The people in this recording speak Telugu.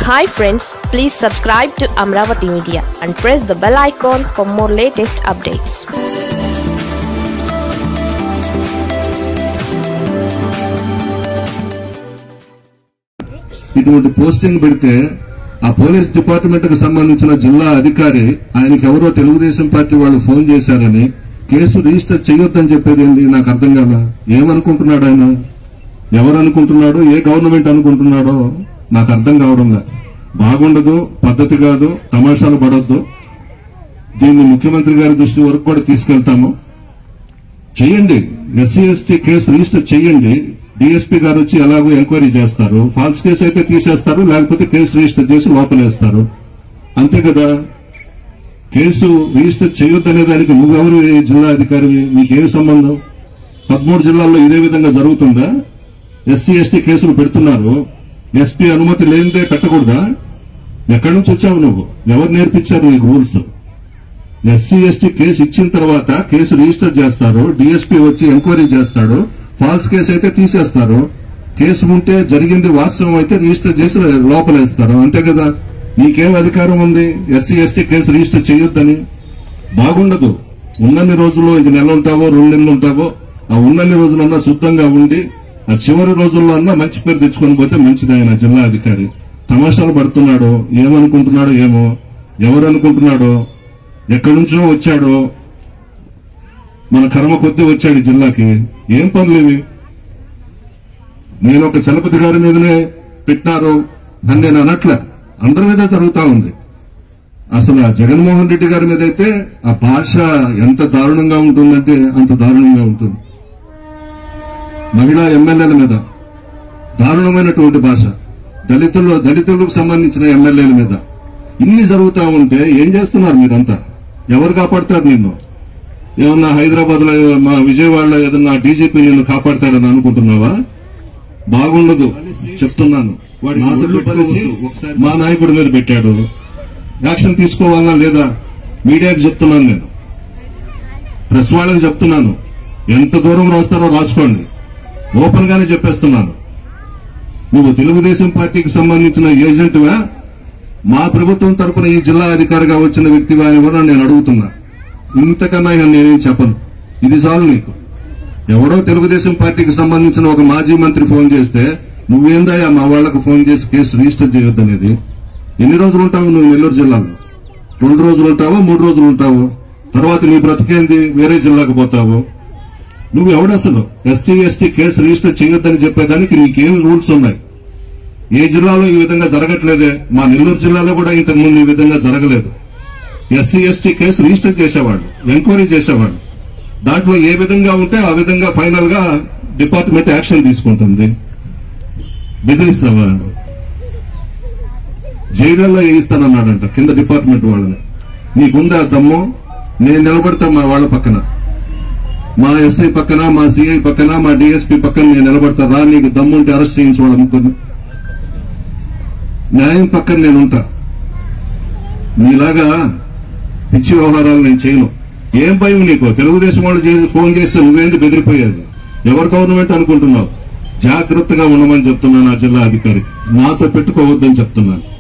Hi friends, please subscribe to Amravati Media and press the bell icon for more latest updates. ఇటువంటి పోస్టింగ్ పెడితే ఆ పోలీస్ డిపార్ట్మెంట్ కు సంబంధించిన జిల్లా అధికారి ఆయనకి ఎవరో తెలుగుదేశం పార్టీ వాళ్ళు ఫోన్ చేశారని కేసు రిజిస్టర్ చేయొద్దని చెప్పేది ఏంటి? నాకు అర్థం కాదా. ఏమనుకుంటున్నాడు ఆయన? ఎవరు అనుకుంటున్నాడు? ఏ గవర్నమెంట్ అనుకుంటున్నాడో నాకు అర్థం కావడంలా. బాగుండదు, పద్ధతి కాదు, తమాషాలు పడొద్దు. దీన్ని ముఖ్యమంత్రి గారి దృష్టి వరకు కూడా తీసుకెళ్తాము. చేయండి, ఎస్సీ ఎస్టీ కేసు రిజిస్టర్ చేయండి. డిఎస్పీ గారు వచ్చి ఎలాగో ఎంక్వైరీ చేస్తారు. ఫాల్స్ కేసు అయితే తీసేస్తారు, లేకపోతే కేసు రిజిస్టర్ చేసి లోపలేస్తారు. అంతే కదా. కేసు రిజిస్టర్ చేయొద్దనే దానికి నువ్వెవరు? జిల్లా అధికారివి, నీకేమి సంబంధం? 13 జిల్లాల్లో ఇదే విధంగా జరుగుతుందా? ఎస్సీ ఎస్టీ కేసులు పెడుతున్నారు, ఎస్పీ అనుమతి లేనిదే పెట్టకూడదా? ఎక్కడి నుంచి వచ్చావు నువ్వు? ఎవరు నేర్పించారు నీకు రూల్స్? ఎస్సీ ఎస్టీ కేసు ఇచ్చిన తర్వాత కేసు రిజిస్టర్ చేస్తారు, డిఎస్పీ వచ్చి ఎంక్వైరీ చేస్తాడు. ఫాల్స్ కేసు అయితే తీసేస్తారు. కేసు ఉంటే జరిగింది వాస్తవం అయితే రిజిస్టర్ చేసి లోపలేస్తారు. అంతే కదా. నీకేం అధికారం ఉంది ఎస్సీ ఎస్టీ కేసు రిజిస్టర్ చేయొద్దని? బాగుండదు. ఉన్నన్ని రోజుల్లో ఇంక నెల ఉంటావో 2 నెలలు ఉంటావో, ఆ ఉన్నన్ని రోజులన్నా శుద్ధంగా ఉండి ఆ చివరి రోజుల్లో అన్నా మంచి పేరు తెచ్చుకొని పోతే మంచిది. ఆయన జిల్లా అధికారి తమాషాలు పడుతున్నాడు. ఏమనుకుంటున్నాడో ఏమో, ఎవరు అనుకుంటున్నాడో, ఎక్కడి నుంచో వచ్చాడో, మన కర్మ కొద్దీ వచ్చాడు జిల్లాకి. ఏం పనులు ఇవి? నేను ఒక చలపతి గారి మీదనే పెట్టినారు అని నేను అనట్లే, అందరి మీద జరుగుతా ఉంది. అసలు ఆ జగన్మోహన్ రెడ్డి గారి మీద అయితే ఆ భాష ఎంత దారుణంగా ఉంటుందంటే అంత దారుణంగా ఉంటుంది. మహిళా ఎమ్మెల్యేల మీద దారుణమైనటువంటి భాష, దళితులకు సంబంధించిన ఎమ్మెల్యేల మీద ఇన్ని జరుగుతూ ఉంటే ఏం చేస్తున్నారు మీరంతా? ఎవరు కాపాడతారు నిన్ను? ఏమన్నా హైదరాబాద్ లో, మా విజయవాడలో ఏదన్నా డీజీపీ నిన్ను కాపాడతాడని అనుకుంటున్నావా? బాగుండదు చెప్తున్నాను. వాడి నాదుళ్ళు కలిసి మా నాయకుడి మీద పెట్టాడు. యాక్షన్ తీసుకోవాలన్నా లేదా? మీడియాకి చెప్తున్నాను, నేను ప్రెస్ వాళ్ళకి చెప్తున్నాను. ఎంత దూరం రాస్తారో రాసుకోండి. ఓపెన్ గానే చెప్పేస్తున్నాను. నువ్వు తెలుగుదేశం పార్టీకి సంబంధించిన ఏజెంట్వా, మా ప్రభుత్వం తరపున ఈ జిల్లా అధికారిగా వచ్చిన వ్యక్తివా అని కూడా నేను అడుగుతున్నా. ఇంతకన్నా నేనేం చెప్పను. ఇది చాలు నీకు. ఎవరో తెలుగుదేశం పార్టీకి సంబంధించిన ఒక మాజీ మంత్రి ఫోన్ చేస్తే నువ్వేందయ్యా మా వాళ్లకు ఫోన్ చేసి కేసు రిజిస్టర్ చేయొద్దనేది? ఎన్ని రోజులు ఉంటావు నువ్వు నెల్లూరు జిల్లాలో? 2 రోజులు ఉంటావో 3 రోజులు ఉంటావు. తర్వాత నీ బ్రతికేంది? వేరే జిల్లాకు పోతావు. నువ్వు ఎవడసలు ఎస్సీ ఎస్టీ కేసు రిజిస్టర్ చేయొద్దని చెప్పేదానికి నీకేం రూల్స్ ఉన్నాయి? ఏ జిల్లాలో ఈ విధంగా జరగట్లేదే. మా నెల్లూరు జిల్లాలో కూడా ఇంతకుముందు ఈ విధంగా జరగలేదు. ఎస్సీ ఎస్టీ కేసు రిజిస్టర్ చేసేవాళ్ళు, ఎంక్వైరీ చేసేవాళ్ళు. దాంట్లో ఏ విధంగా ఉంటే ఆ విధంగా ఫైనల్ గా డిపార్ట్మెంట్ యాక్షన్ తీసుకుంటుంది. బెదిరిస్తావా? జైళ్లలో వేయిస్తానన్నాడంట కింద డిపార్ట్మెంట్ వాళ్ళని. నీకుందా దమ్ము? నేను నిలబడతా మా వాళ్ళ పక్కన, మా ఎస్ఐ పక్కన, మా సిఐ పక్కన, మా డిఎస్పీ పక్కన నేను నిలబడతా. రా, నీకు దమ్ముంటే అరెస్ట్ చేయించుకోవాలి ముగ్గురు. న్యాయం పక్కన నేనుంటా. నీలాగా పిచ్చి వ్యవహారాలు నేను చేయను. ఏం భయం నీకు? తెలుగుదేశం వాళ్ళు ఫోన్ చేస్తే నువ్వేంది బెదిరిపోయేది? ఎవరు గవర్నమెంట్ అనుకుంటున్నావు? జాగ్రత్తగా ఉండమని చెప్తున్నాను ఆ జిల్లా అధికారికి. నాతో పెట్టుకోవద్దని చెప్తున్నాను.